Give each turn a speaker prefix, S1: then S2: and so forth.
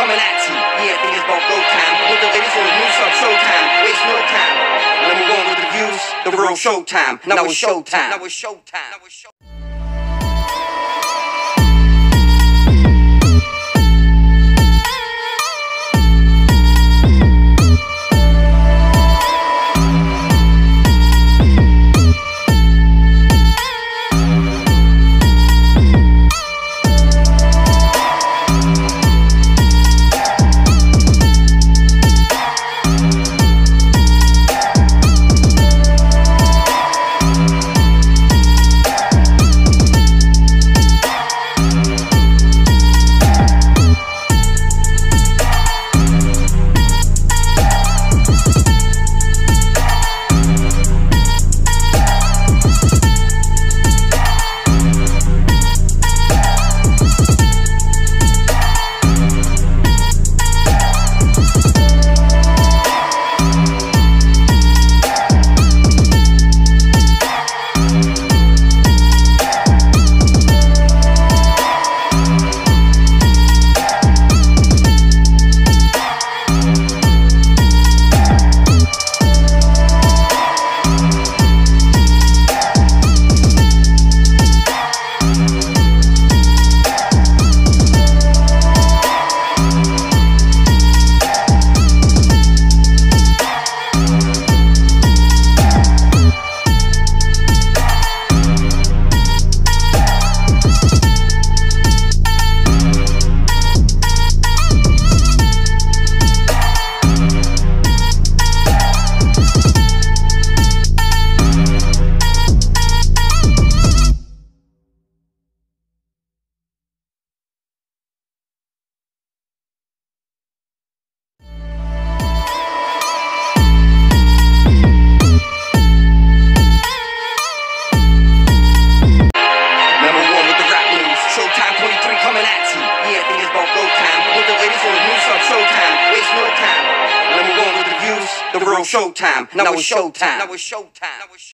S1: coming at you. Yeah, I think it's about go time. With the ladies on the new sub showtime. Waste no time. Number one with the views, the real showtime. Now it's showtime. Now it's showtime. Now it's showtime. Coming at you. Yeah, I think it's about go time. With the ladies on the new sub showtime. Waste no time. Number one with the views, the real showtime. Now it's showtime. Now it's showtime.